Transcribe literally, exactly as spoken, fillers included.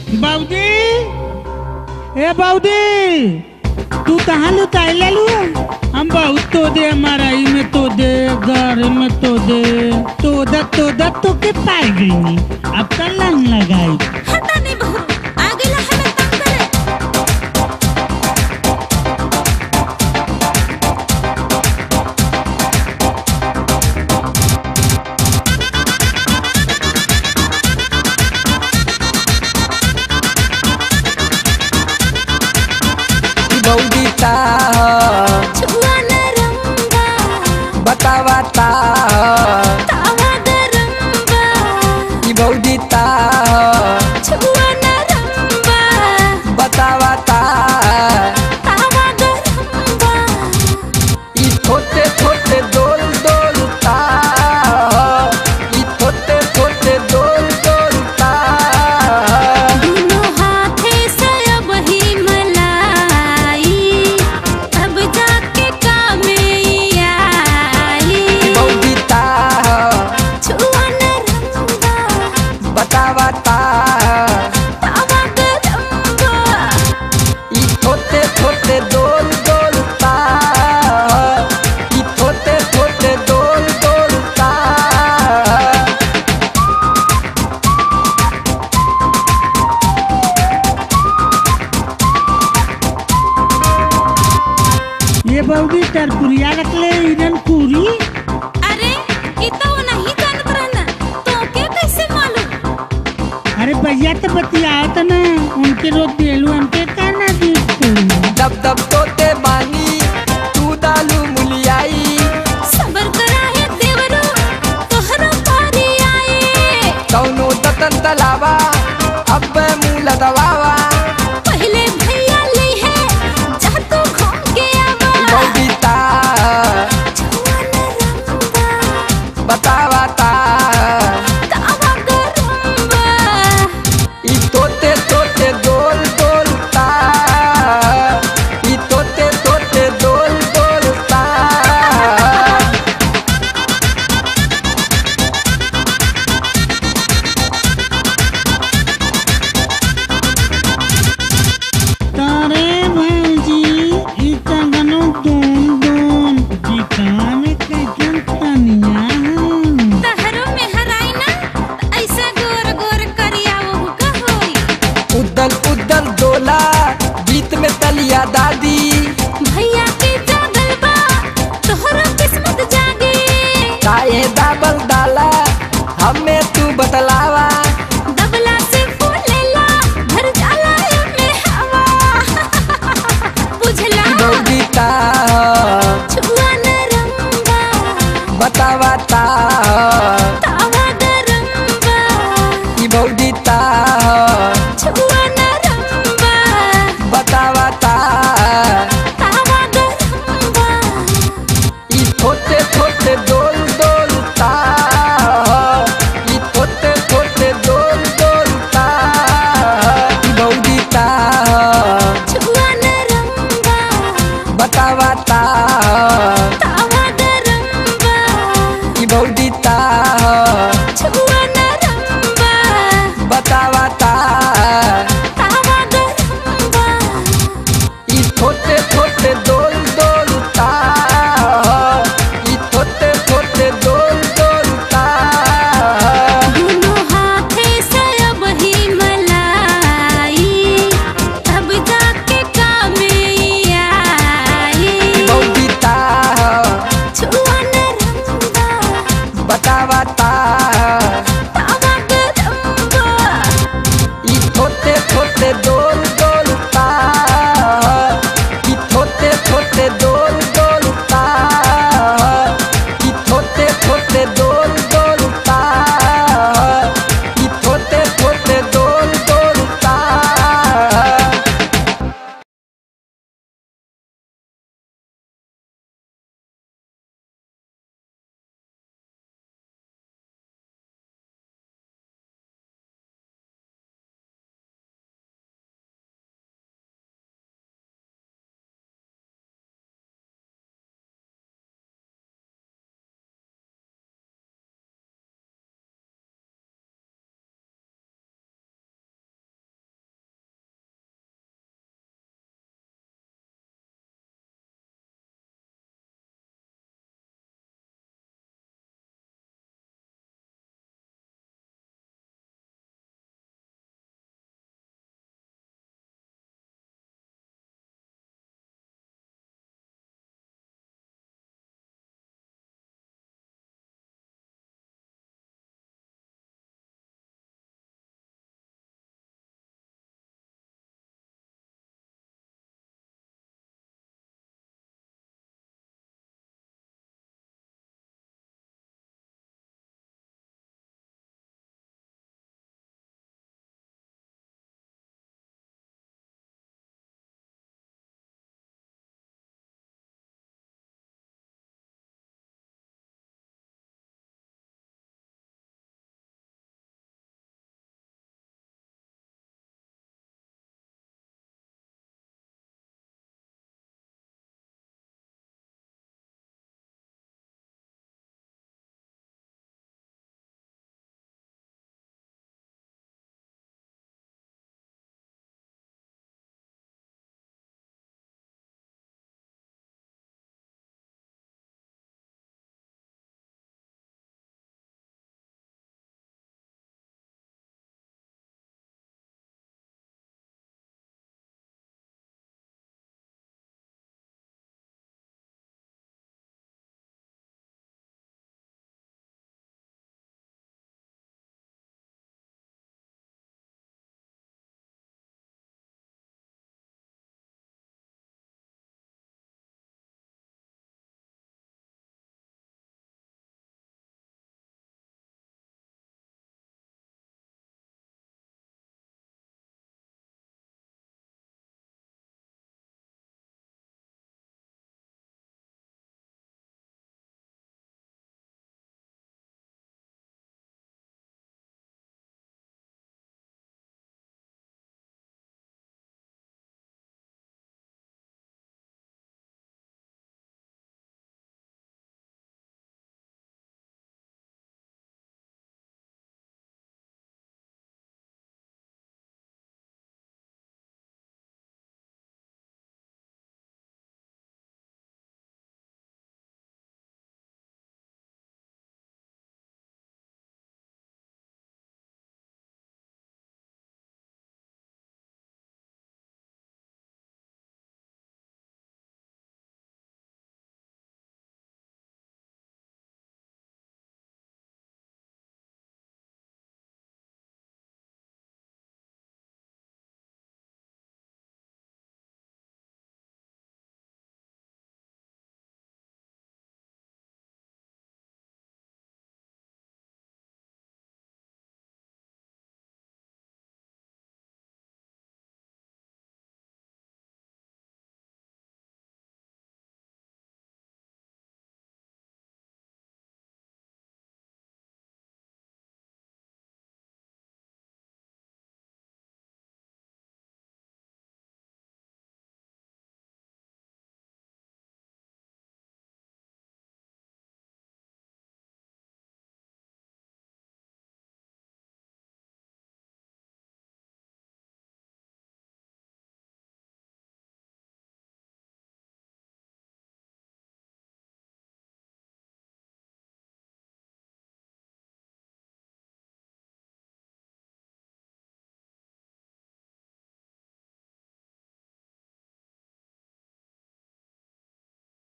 बाबूजी, ए बाबूजी, तू कहाँ लुटाई ले लू? हम बहुत तो दे मराई में तो दे घर में तो दे तो दे तो दे तो के पाई गई अब का लाइन लगाई हटा नहीं बहू आगे ला हमें तंग करे बौदीता छुआ नरंगा बतावाता तावा गरंगा ई बौदीता छुआ नरंगा बतावाता तावा गरंगा ई छोटे छोटे डोल डोलता ई छोटे छोटे डोल डोलता दोनों हाथे से अब ही मलाई तब जाके काम में आई बौदीता छुआ नरंगा बतावाता तावा गरंगा ई छोटे छोटे डोल डोलता ई छोटे छोटे डोल डोलता ये बाबूजी तरपुरिया रख ले इधर पूरी अरे ये तो वो नहीं जानत रहना तो क्या कैसे मालूम अरे भैया तो बतिया था ना उनके रोज बेलू हमके कहना दी दब दब तोते बानी तू दालू मुलियाई सबर करा है देवरो तोहरा पारी आए कौनो दतन तलावा अब मुँह लदवावा पहले भैया ले है जा तू घूम के आवा बौदीता छुआ नरंगा बतावाता तावा गरंगा ई तोते तोते डोल डोलता ई तोते तोते डोल डोलता तारे भाईजी इतना गनो दोन दोन जिकान के जन तनिया तहरो में हराई ना त ऐसा गोर गोर करिया वो का होई उदल उदल डोला बीत में तलिया दादी भैया के जागल बा तोहरा किस्मत जागे काहे दाबल डाला हमें तू बतलावा दबला से फूलेला भर जाला में हवा बुझला बौदीता छुआ नरंगा बतावाता तावा गरंगा ई बौदीता छुआ नरंगा बतावाता तावा गरंगा ई छोटे छोटे डोल डोलता ई छोटे छोटे डोल डोलता ई बौदीता छुआ नरंगा बतावाता तावा गरंगा ई बौदीता छुआ नरंगा बतावाता